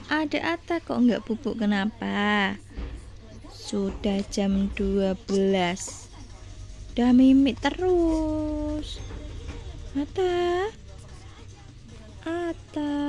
Ada Atta kok nggak bubuk, kenapa? Sudah jam 12. Udah mimik terus. Atta. Atta.